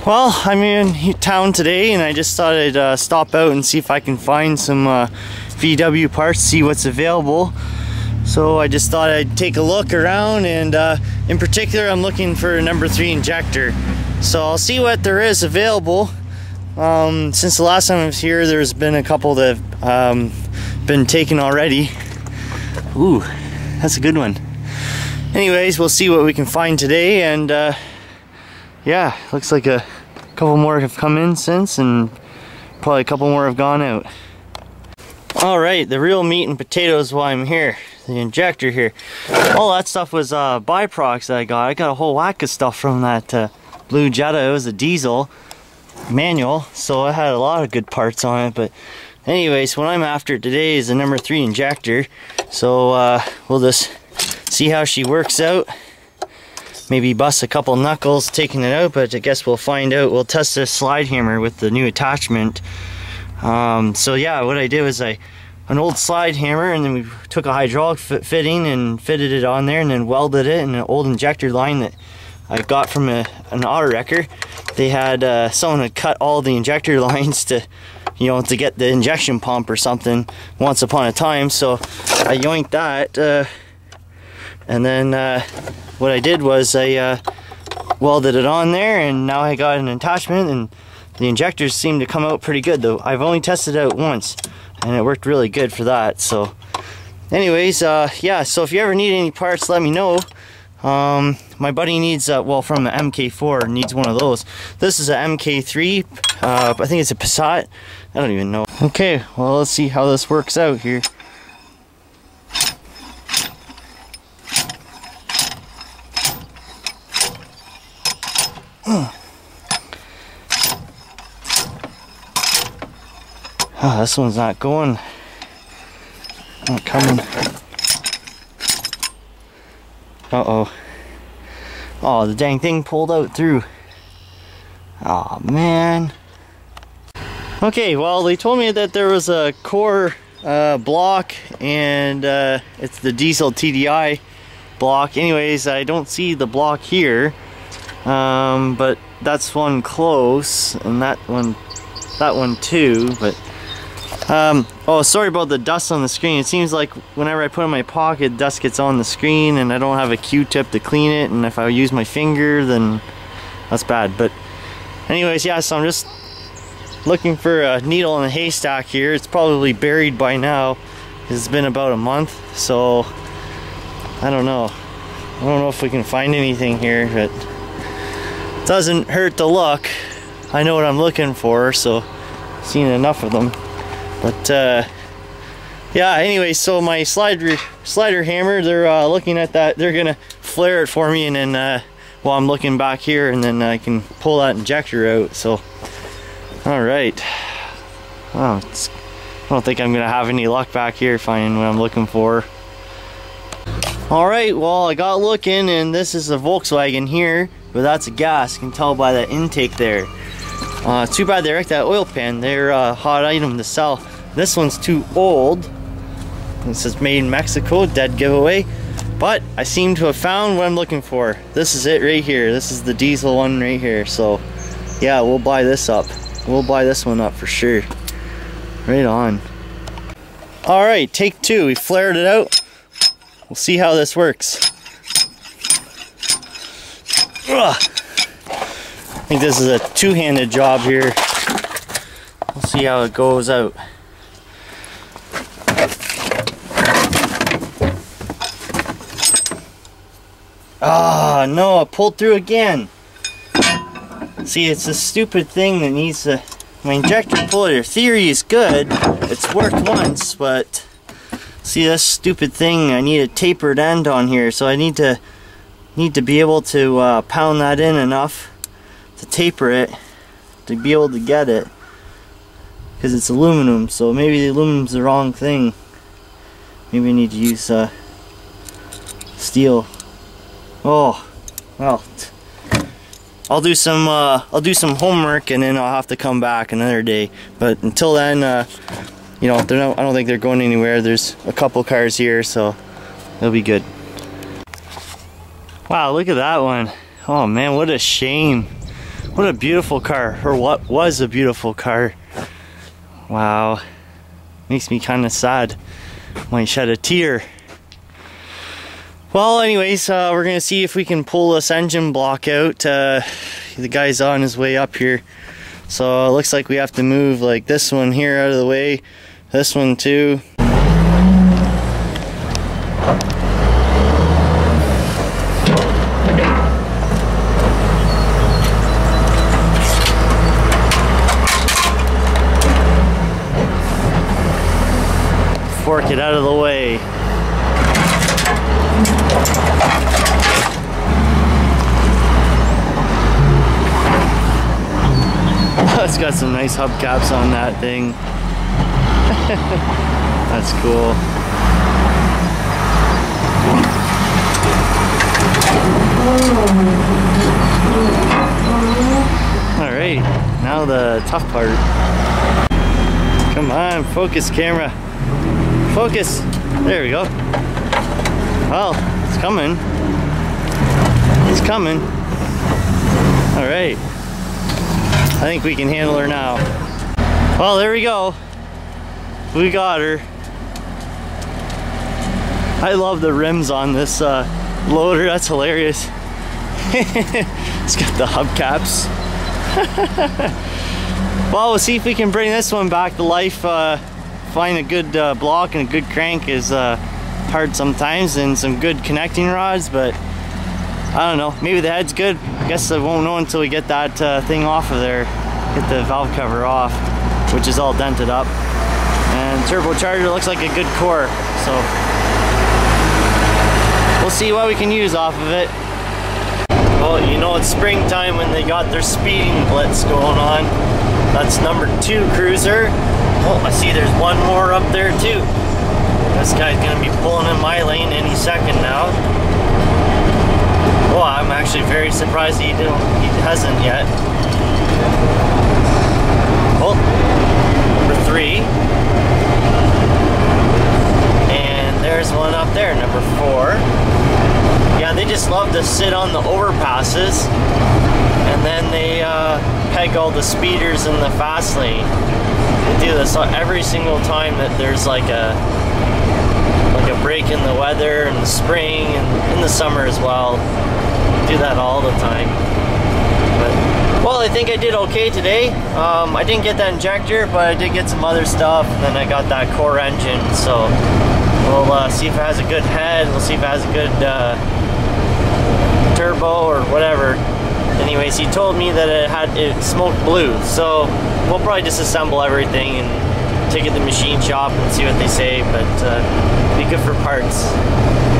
Well, I'm in town today and I just thought I'd stop out and see if I can find some VW parts, see what's available. So I just thought I'd take a look around, and in particular I'm looking for a number 3 injector. So I'll see what there is available. Since the last time I was here, there's been a couple that have been taken already. Ooh, that's a good one. Anyways, we'll see what we can find today, and yeah, looks like a couple more have come in since, and probably a couple more have gone out. Alright, the real meat and potatoes while I'm here. The injector here. All that stuff was byproducts that I got. I got a whole whack of stuff from that blue Jetta. It was a diesel manual, so I had a lot of good parts on it. But anyways, what I'm after today is a number 3 injector. So we'll just see how she works out. Maybe bust a couple knuckles taking it out, but I guess we'll find out. We'll test this slide hammer with the new attachment. So yeah, what I did was an old slide hammer, and then we took a hydraulic fitting and fitted it on there, and then welded it in an old injector line that I got from an auto wrecker. They had someone had cut all the injector lines to, you know, to get the injection pump or something once upon a time. So I yoinked that, and then what I did was I welded it on there, and now I got an attachment, and the injectors seem to come out pretty good though. I've only tested it out once, and it worked really good for that. So anyways, yeah, so if you ever need any parts, let me know. My buddy needs, well, from the MK4, needs one of those. This is a MK3, I think it's a Passat, I don't even know. Okay, well, let's see how this works out here. Oh, this one's not going. Not coming. Uh-oh. Oh, the dang thing pulled out through. Oh, man. Okay, well, they told me that there was a core block, and it's the diesel TDI block. Anyways, I don't see the block here, but that's one close, and that one too, but oh, sorry about the dust on the screen. It seems like whenever I put it in my pocket, dust gets on the screen, and I don't have a Q-tip to clean it, and if I use my finger, then that's bad. But anyways, yeah, so I'm just looking for a needle in a haystack here. It's probably buried by now. It's been about a month, so I don't know. I don't know if we can find anything here, but it doesn't hurt to look. I know what I'm looking for, so I've seen enough of them. But yeah, anyway, so my slider hammer, they're looking at that. They're gonna flare it for me, and then while I'm looking back here, and then I can pull that injector out. So all right. Oh, I don't think I'm gonna have any luck back here finding what I'm looking for. All right, well, I got looking, and this is a Volkswagen here, but that's a gas. You can tell by the intake there. Too bad they wrecked that oil pan. They're a hot item to sell. This one's too old. This is made in Mexico, dead giveaway. But I seem to have found what I'm looking for. This is it right here. This is the diesel one right here. So yeah, we'll buy this up. We'll buy this one up for sure. Right on. Alright, take 2. We flared it out. We'll see how this works. Ugh. I think this is a two-handed job here. We'll see how it goes out. Ah, no, it pulled through again. See, it's a stupid thing that needs to... My injector puller theory is good. It's worked once, but... See, this stupid thing, I need a tapered end on here, so I need to be able to pound that in enough to taper it to be able to get it, because it's aluminum. So maybe the aluminum's the wrong thing. Maybe I need to use steel. Oh, well, I'll do some homework, and then I'll have to come back another day. But until then, you know, I don't think they're going anywhere. There's a couple cars here, so it'll be good. Wow, look at that one. Oh man, what a shame. What a beautiful car, or what was a beautiful car. Wow, makes me kind of sad. Might shed a tear. Well, anyways, we're gonna see if we can pull this engine block out. The guy's on his way up here, so it looks like we have to move like this one here out of the way, this one too. Fork it out of the way. It's got some nice hubcaps on that thing. That's cool. Alright, now the tough part. Come on, focus camera. Focus. There we go. Well, it's coming. It's coming. Alright. I think we can handle her now. Well, there we go. We got her. I love the rims on this loader. That's hilarious. It's got the hubcaps. Well, we'll see if we can bring this one back to life. Find a good block and a good crank is hard sometimes, and some good connecting rods, but I don't know, maybe the head's good. I guess I won't know until we get that thing off of there, get the valve cover off, which is all dented up. And turbocharger looks like a good core, so we'll see what we can use off of it. Well, you know, it's springtime when they got their speeding blitz going on. That's number 2 cruiser. Oh, I see there's one more up there too. This guy's gonna be pulling in my lane any second now. Well, I'm actually very surprised he hasn't yet. Oh, number 3. And there's one up there, number 4. Yeah, they just love to sit on the overpasses, and then they peg all the speeders in the fast lane. They do this every single time that there's like a break in the weather in the spring and in the summer as well. Do that all the time. But, well, I think I did okay today. I didn't get that injector, but I did get some other stuff, and then I got that core engine. So we'll see if it has a good head. We'll see if it has a good turbo or whatever. Anyways, he told me that it smoked blue, so we'll probably disassemble everything and take it to the machine shop and see what they say, but be good for parts.